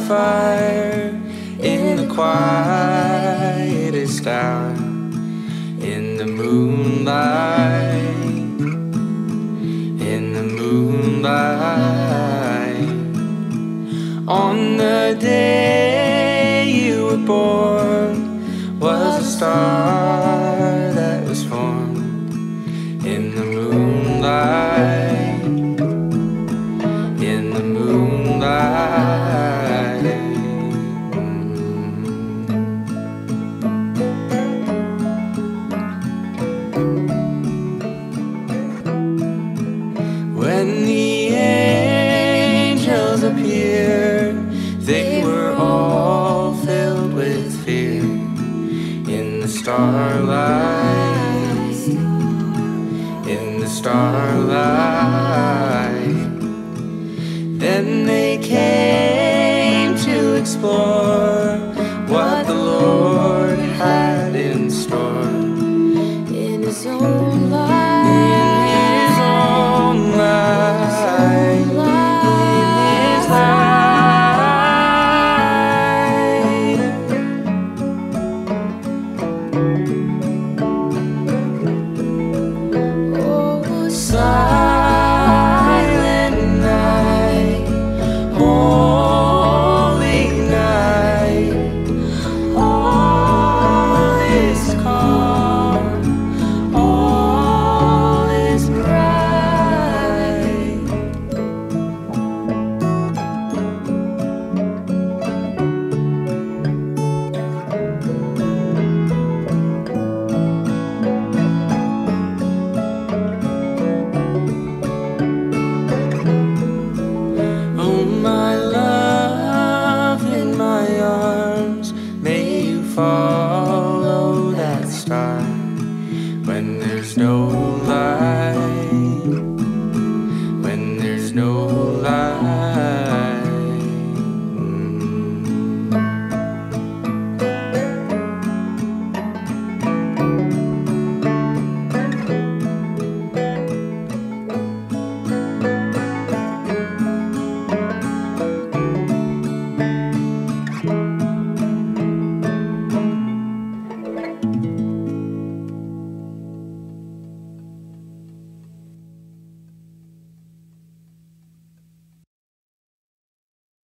fire in the quietest hour, in the moonlight, in the moonlight. On the day you were born was a star that was formed in the moonlight, in the moonlight. When the angels appeared, they were all filled with fear in the starlight, in the starlight. Then they came to explore